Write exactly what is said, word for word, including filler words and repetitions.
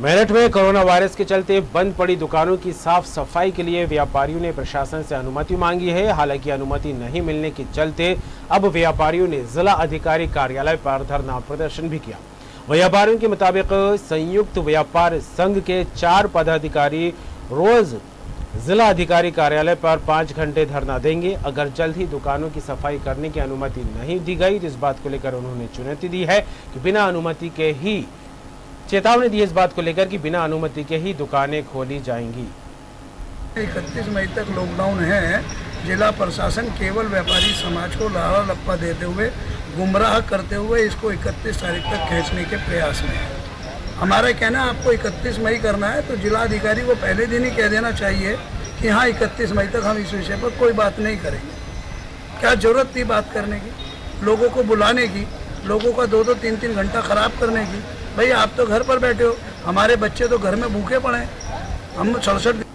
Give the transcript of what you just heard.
मेरठ में corona virus के चलते बंद पड़ी दुकानों की साफ सफाई के लिए व्यापारियों ने प्रशासन से अनुमति मांगी है। हालांकि अनुमति नहीं मिलने के चलते अब व्यापारियों ने जिला अधिकारी कार्यालय पर धरना प्रदर्शन भी किया। व्यापारियों के मुताबिक संयुक्त व्यापार संघ के चार पदाधिकारी रोज जिला अधिकारी कार्यालय पर पाँच घंटे धरना देंगे। अगर जल्द ही दुकानों की सफाई करने की अनुमति नहीं दी गई तो इस बात को लेकर उन्होंने चुनौती दी है कि बिना अनुमति के ही चेतावनी दी इस बात को लेकर कि बिना अनुमति के ही दुकानें खोली जाएंगी। इकतीस मई तक लॉकडाउन है। जिला प्रशासन केवल व्यापारी समाज को लाड़ा लप्पा देते हुए गुमराह करते हुए इसको इकतीस तारीख तक खींचने के प्रयास में है। हमारा कहना आपको इकतीस मई करना है तो जिला अधिकारी को पहले दिन ही कह देना चाहिए कि हाँ इकतीस मई तक हम इस विषय पर कोई बात नहीं करेंगे। क्या जरूरत थी बात करने की, लोगों को बुलाने की, लोगों का दो दो तीन तीन घंटा खराब करने की। भाई आप तो घर पर बैठे हो, हमारे बच्चे तो घर में भूखे पड़े हैं। हम सड़सठ